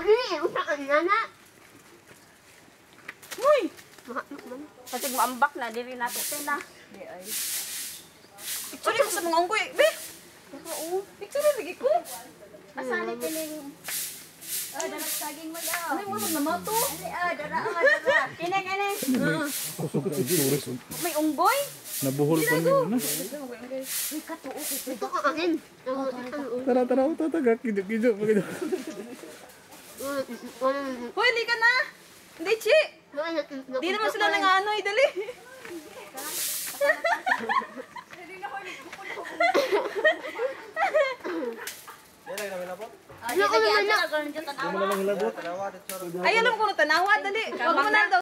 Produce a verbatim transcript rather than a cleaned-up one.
Ay, usaan na na. Uy! Kasi maambak na, dili na ito na. Picture ko sa mga unggoy. Be! Picture lagi ko. Masali kining. Oh, dapat saging mo daw. Ano mo na mo to? Ani ah, dara ah, dara. Kini kini. Kusog ang turis. May unggoy? Nabuhol pa niya na. Uy, katuo ko. Ito ka akin. Tara, tara, tataga. Kido-kido. Kido. Hoy, li ka na! Hindi, Chi! Di naman sila nang ano, eh, dali. Ah, di lagi ato na karon jud tanawa. Labot. Ay, alam ko na tanawa, dali. Huwag mo na daw